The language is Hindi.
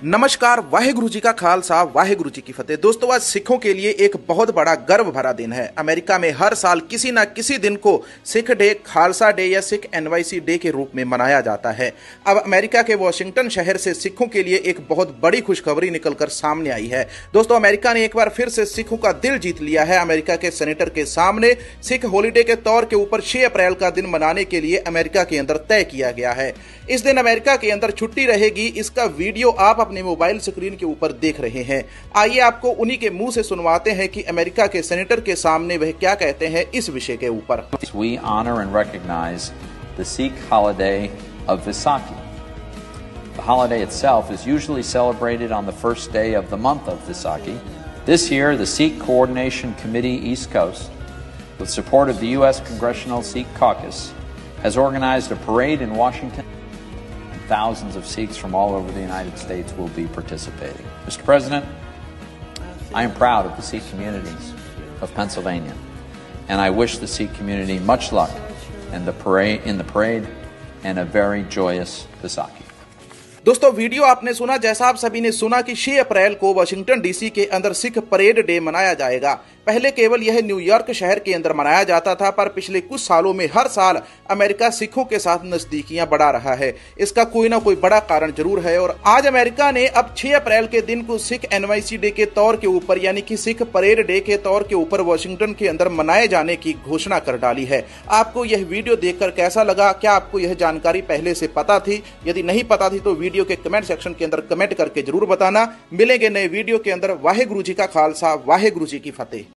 नमस्कार, वाहेगुरु जी का खालसा, वाहेगुरु जी की फतेह। दोस्तों, आज सिखों के लिए एक बहुत बड़ा गर्व भरा दिन है। अमेरिका में हर साल किसी न किसी दिन को सिख डे, खालसा डे या सिख एनवाईसी डे के रूप में मनाया जाता है। अब अमेरिका के वॉशिंगटन शहर से सिखों के लिए एक बहुत बड़ी खुशखबरी निकलकर सामने आई है। दोस्तों, अमेरिका ने एक बार फिर से सिखों का दिल जीत लिया है। अमेरिका के सेनेटर के सामने सिख हॉलीडे के तौर के ऊपर 6 अप्रैल का दिन मनाने के लिए अमेरिका के अंदर तय किया गया है। इस दिन अमेरिका के अंदर छुट्टी रहेगी। इसका वीडियो आप अपने मोबाइल स्क्रीन के ऊपर देख रहे हैं। आइए आपको उन्हीं के मुंह से सुनवाते हैं कि अमेरिका के सेनेटर के सामने वह क्या कहते हैं इस विषय के ऊपर। We honor and recognize the Sikh holiday of Vaisakhi. The holiday itself is usually celebrated on the first day of the month of Vaisakhi. This year, the Sikh Coordination Committee East Coast, with support of the U.S. Congressional Sikh Caucus, has organized a parade in Washington. Thousands of Sikhs from all over the United States will be participating. Mr. President, I am proud of the Sikh communities of Pennsylvania, and I wish the Sikh community much luck in the parade and a very joyous Vaisakhi. दोस्तों, वीडियो आपने सुना, जैसा आप सभी ने सुना कि 6 अप्रैल को वाशिंगटन डीसी के अंदर सिख परेड डे मनाया जाएगा। पहले केवल यह न्यूयॉर्क शहर के अंदर मनाया जाता था, पर पिछले कुछ सालों में हर साल अमेरिका सिखों के साथ नजदीकियां बढ़ा रहा है। इसका कोई ना कोई बड़ा कारण जरूर है और आज अमेरिका ने अब 6 अप्रैल के दिन को सिख एनवाईसी डे के तौर के ऊपर, यानी कि सिख परेड डे के तौर के ऊपर वाशिंगटन के अंदर मनाए जाने की घोषणा कर डाली है। आपको यह वीडियो देखकर कैसा लगा? क्या आपको यह जानकारी पहले से पता थी? यदि नहीं पता थी तो वीडियो के कमेंट सेक्शन के अंदर कमेंट करके जरूर बताना। मिलेंगे नए वीडियो के अंदर। वाहेगुरु जी का खालसा, वाहेगुरु जी की फतेह।